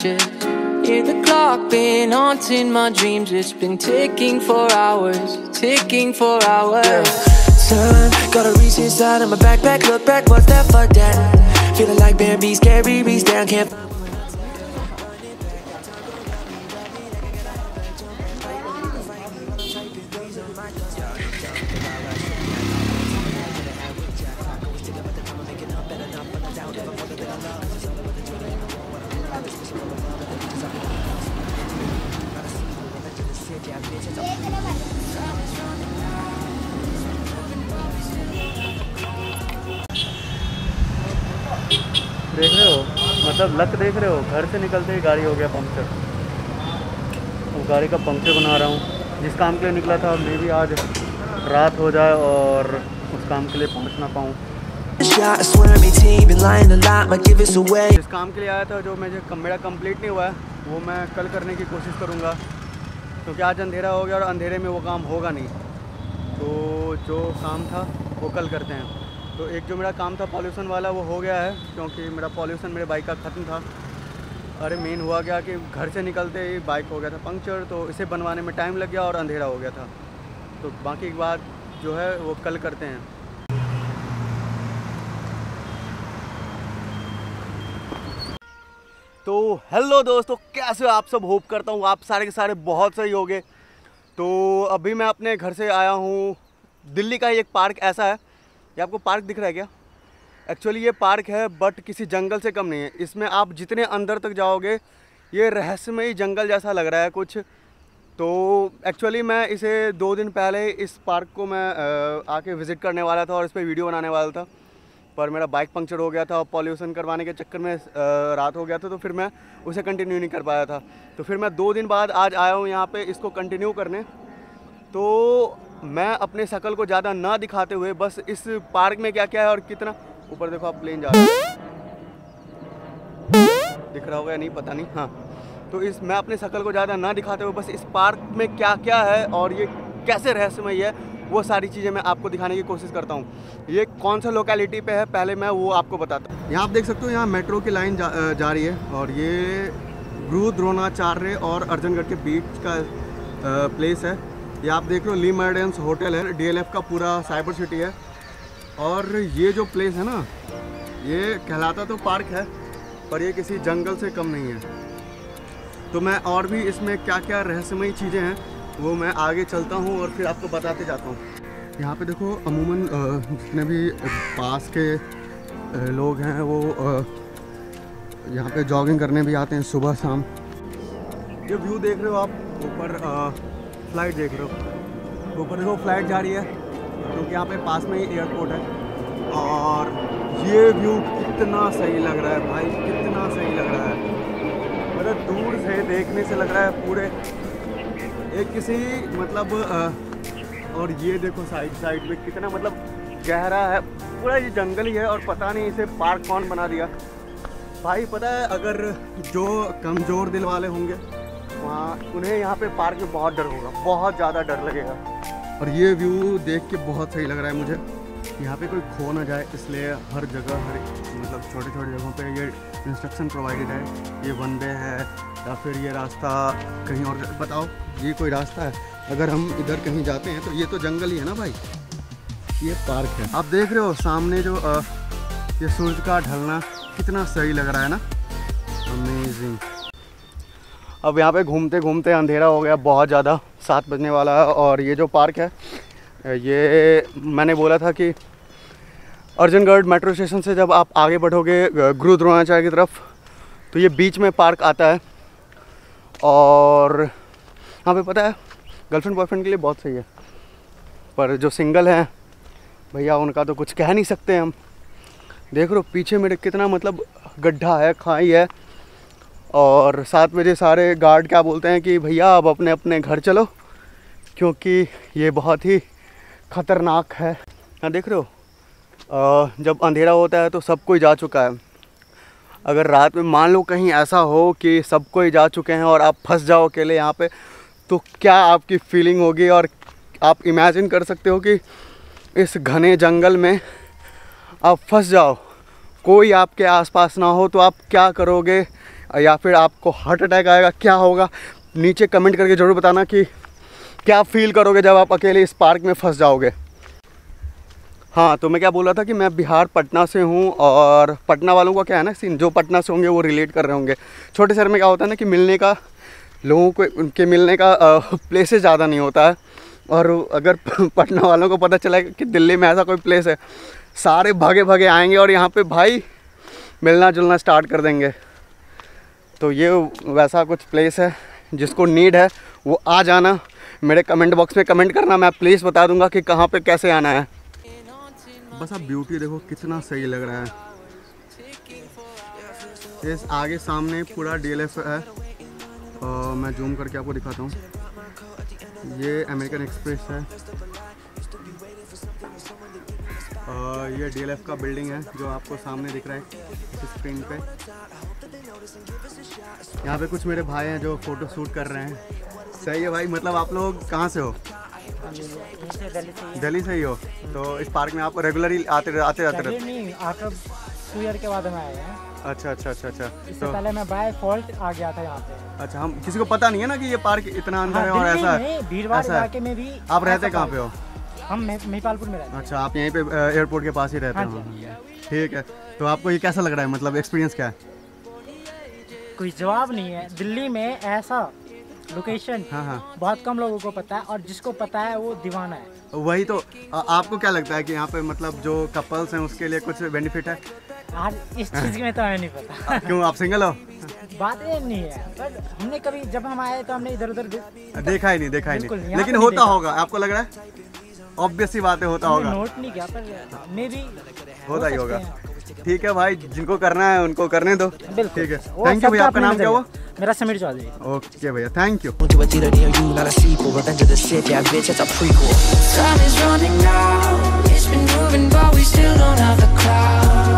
Just hear the clock been haunting my dreams. It's been ticking for hours, ticking for hours. Yeah. Son, gotta reach inside of my backpack. Look back, what's that? Fuck that. Feeling like Bambi, scary, reach down, can't find. देख रहे हो, मतलब luck देख रहे हो, घर से निकलते ही गाड़ी हो गया पंक्चर। वो गाड़ी का पंक्चर बना रहा हूँ। जिस काम के लिए निकला था मे भी आज रात हो जाए और उस काम के लिए पहुँच ना पाऊँ। जिस काम के लिए आया था, जो मेरा कंप्लीट नहीं हुआ है, वो मैं कल करने की कोशिश करूँगा, क्योंकि आज अंधेरा हो गया और अंधेरे में वो काम होगा नहीं। तो जो काम था वो कल करते हैं। तो एक जो मेरा काम था पॉल्यूशन वाला, वो हो गया है, क्योंकि मेरा पॉल्यूशन मेरे बाइक का ख़त्म था। अरे मेन हुआ क्या कि घर से निकलते ही बाइक हो गया था पंक्चर, तो इसे बनवाने में टाइम लग गया और अंधेरा हो गया था। तो बाकी की बात जो है वो कल करते हैं। तो हेलो दोस्तों, कैसे हो आप सब? होप करता हूँ आप सारे के सारे बहुत सही होंगे। तो अभी मैं अपने घर से आया हूँ। दिल्ली का ही एक पार्क ऐसा है, ये आपको पार्क दिख रहा है क्या? एक्चुअली ये पार्क है, बट किसी जंगल से कम नहीं है। इसमें आप जितने अंदर तक जाओगे, ये रहस्यमयी जंगल जैसा लग रहा है कुछ। तो एक्चुअली मैं इसे 2 दिन पहले इस पार्क को मैं आके विज़िट करने वाला था और इस पर वीडियो बनाने वाला था, पर मेरा बाइक पंक्चर हो गया था और पॉल्यूशन करवाने के चक्कर में रात हो गया था, तो फिर मैं उसे कंटिन्यू नहीं कर पाया था। तो फिर मैं 2 दिन बाद आज आया हूँ यहाँ पे इसको कंटिन्यू करने। तो मैं अपने शक्ल को ज़्यादा ना दिखाते हुए, बस इस पार्क में क्या क्या है और कितना, ऊपर देखो आप प्लेन जा रहा है, दिख रहा होगा या नहीं पता नहीं। हाँ, तो मैं अपने शक्ल को ज़्यादा ना दिखाते हुए, बस इस पार्क में क्या क्या है और ये कैसे रहस्यमय है, वो सारी चीज़ें मैं आपको दिखाने की कोशिश करता हूँ। ये कौन सा लोकेलिटी पे है, पहले मैं वो आपको बताता हूँ। यहाँ आप देख सकते हो, यहाँ मेट्रो की लाइन जा रही है और ये गुरु द्रोणाचार्य और अर्जनगढ़ के बीच का प्लेस है। ये आप देख लो, ली मेरिडियंस होटल है, DLF का पूरा साइबर सिटी है। और ये जो प्लेस है ना, ये कहलाता तो पार्क है, पर ये किसी जंगल से कम नहीं है। तो मैं और भी इसमें क्या क्या रहस्यमयी चीज़ें हैं वो मैं आगे चलता हूँ और फिर आपको बताते जाता हूँ। यहाँ पे देखो, अमूमन जितने भी पास के लोग हैं वो यहाँ पे जॉगिंग करने भी आते हैं सुबह शाम। जो व्यू देख रहे हो आप, ऊपर फ्लाइट देख रहे हो, ऊपर देखो फ्लाइट जा रही है, क्योंकि यहाँ पे पास में ही एयरपोर्ट है। और ये व्यू कितना सही लग रहा है भाई, कितना सही लग रहा है। मतलब दूर से देखने से लग रहा है पूरे एक किसी मतलब और ये देखो साइड में कितना मतलब गहरा है, पूरा ये जंगल ही है। और पता नहीं इसे पार्क कौन बना दिया भाई। पता है, अगर जो कमज़ोर दिल वाले होंगे वहाँ, उन्हें यहाँ पे पार्क में बहुत डर होगा, बहुत ज़्यादा डर लगेगा। और ये व्यू देख के बहुत सही लग रहा है मुझे। यहाँ पे कोई खो ना जाए, इसलिए हर जगह, हर मतलब छोटे छोटे जगहों पे ये इंस्ट्रक्शन प्रोवाइडेड है। ये वन वे है या फिर ये रास्ता कहीं और, बताओ ये कोई रास्ता है? अगर हम इधर कहीं जाते हैं तो ये तो जंगल ही है ना भाई, ये पार्क है। आप देख रहे हो सामने जो ये सूरज का ढलना कितना सही लग रहा है ना, अमेजिंग। अब यहाँ पे घूमते घूमते अंधेरा हो गया बहुत ज़्यादा, 7 बजने वाला है। और ये जो पार्क है, ये मैंने बोला था कि अर्जनगढ़ मेट्रो स्टेशन से जब आप आगे बढ़ोगे गुरु द्रोणाचार्य की तरफ, तो ये बीच में पार्क आता है। और यहाँ पे पता है, गर्लफ्रेंड बॉयफ्रेंड के लिए बहुत सही है, पर जो सिंगल हैं भैया, उनका तो कुछ कह नहीं सकते हम। देख रहे हो पीछे मेरे कितना मतलब गड्ढा है, खाई है। और 7 बजे सारे गार्ड क्या बोलते हैं कि भैया अब अपने अपने घर चलो, क्योंकि ये बहुत ही ख़तरनाक है। यहाँ देख रहे हो, जब अंधेरा होता है तो सब कोई जा चुका है। अगर रात में मान लो कहीं ऐसा हो कि सब कोई जा चुके हैं और आप फंस जाओ अकेले यहाँ पे, तो क्या आपकी फीलिंग होगी। और आप इमेजिन कर सकते हो कि इस घने जंगल में आप फंस जाओ, कोई आपके आसपास ना हो, तो आप क्या करोगे। या फिर आपको हार्ट अटैक आएगा, क्या होगा नीचे कमेंट करके ज़रूर बताना कि क्या फील करोगे जब आप अकेले इस पार्क में फंस जाओगे। हाँ, तो मैं क्या बोल रहा था कि मैं बिहार पटना से हूँ, और पटना वालों का क्या है ना सीन, जो पटना से होंगे वो रिलेट कर रहे होंगे। छोटे शहर में क्या होता है ना कि मिलने का, लोगों को उनके मिलने का प्लेसेस ज़्यादा नहीं होता है, और अगर पटना वालों को पता चला कि दिल्ली में ऐसा कोई प्लेस है, सारे भागे भागे आएंगे और यहाँ पे भाई मिलना जुलना स्टार्ट कर देंगे। तो ये वैसा कुछ प्लेस है, जिसको नीड है वो आ जाना, मेरे कमेंट बॉक्स में कमेंट करना, मैं प्लेस बता दूंगा कि कहाँ पे कैसे आना है। बस आप ब्यूटी देखो कितना सही लग रहा है। इस आगे सामने पूरा DLF है, और मैं जूम करके आपको दिखाता हूँ। ये अमेरिकन एक्सप्रेस है, और ये DLF का बिल्डिंग है जो आपको सामने दिख रहा है इस स्क्रीन पे। यहाँ पे कुछ मेरे भाई हैं जो फ़ोटो शूट कर रहे हैं। सही है भाई। मतलब आप लोग कहाँ से हो? दिल्ली से ही हो? तो इस पार्क में आप रेगुलरली आते जाते रहते? नहीं, आफ्टर 2 ईयर के बाद हम आए हैं। अच्छा। इससे तो पहले मैं बाय फॉल्ट आ गया था यहाँ पे। अच्छा, हम किसी को पता नहीं है ना कि ये पार्क इतना अंदर है और ऐसा है। भीड़भाड़ इलाके में भी। आप रहते कहाँ पे हो? हम महिपालपुर में रहते हैं। अच्छा, आप यहीं पे एयरपोर्ट के पास ही रहते हो? ठीक है। तो आपको ये कैसा लग रहा है, मतलब एक्सपीरियंस क्या है? कोई जवाब नहीं है। दिल्ली में ऐसा लोकेशन बहुत कम लोगों को पता है, और जिसको पता है वो दीवाना है। वही तो। आपको क्या लगता है कि यहाँ पे मतलब जो कपल्स हैं उसके लिए कुछ बेनिफिट है? आज इस चीज़ में तो हमें नहीं पता। क्यों, आप सिंगल हो? बात ये नहीं है, पर हमने कभी, जब हम आए तो हमने इधर उधर देखा ही नहीं। लेकिन होता होगा, आपको लग रहा है? ऑब्वियस सी बात है, होता होगा। नोट नहीं किया, पर मे भी होता ही होगा। ठीक है भाई, जिनको करना है उनको करने दो। ठीक है, थैंक यू भैया। आपका नाम क्या हुआ? मेरा समीर चौधरी। ओके भैया, thank you. Time is running out, it's been moving but we still don't have a cloud.